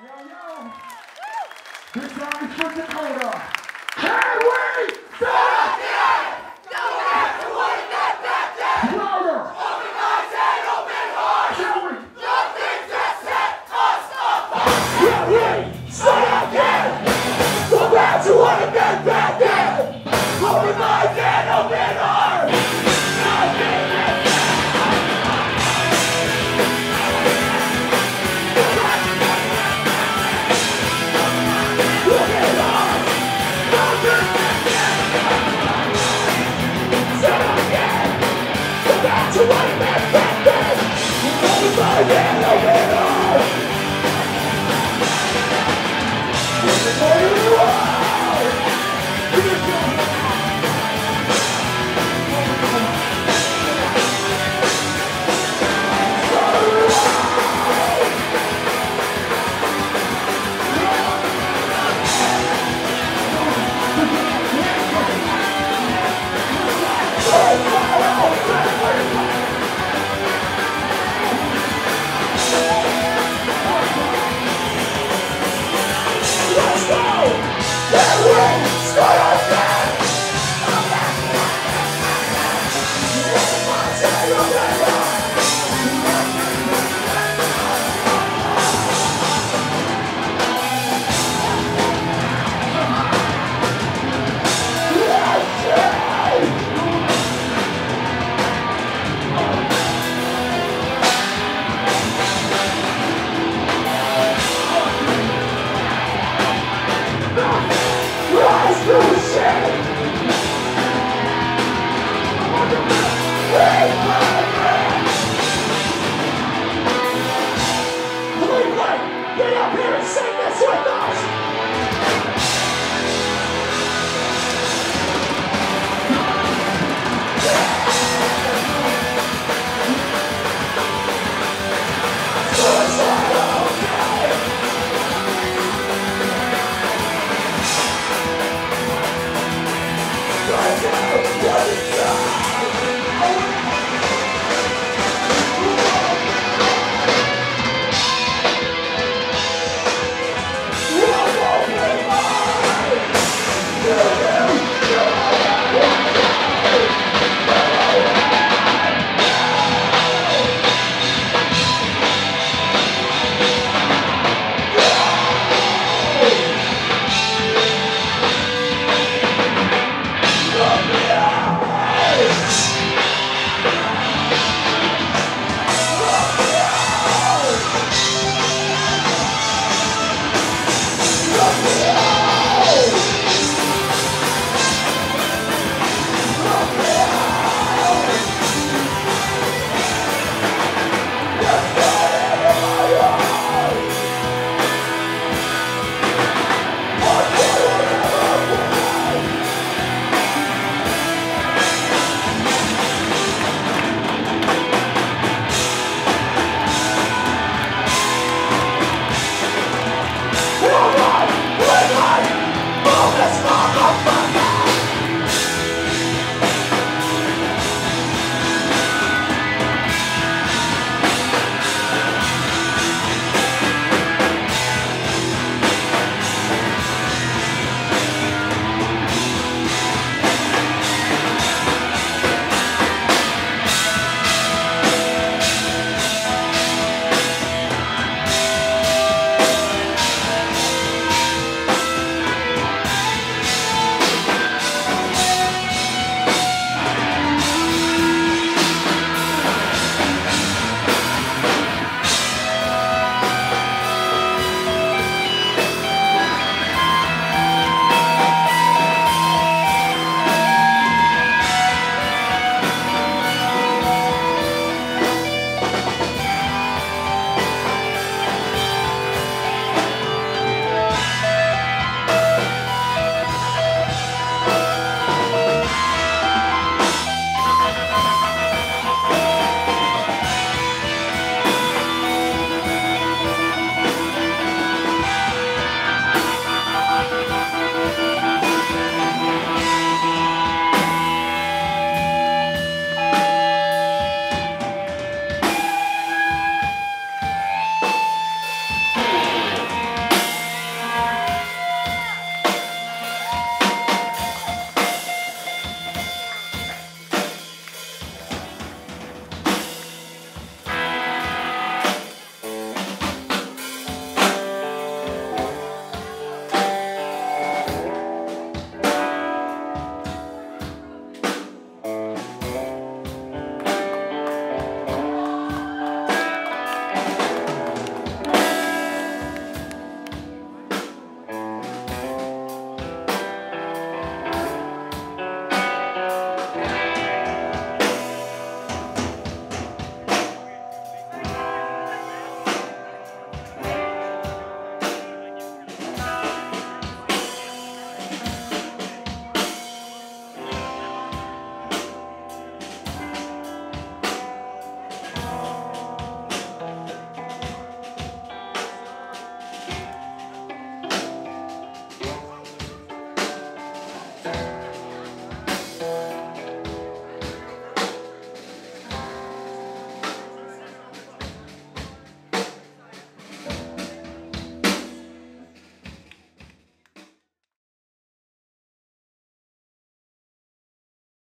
Yo, yo. This song is for Dakota. Can we stop? Don't have to worry that. Louder. Open eyes and open hearts. Shall we? Nothing to set us apart. Can we start again? Go back to what it meant back then. Open eyes and open hearts. Nothing to to what it meant back then. Open my head, open heart. Get up here and sing this with us!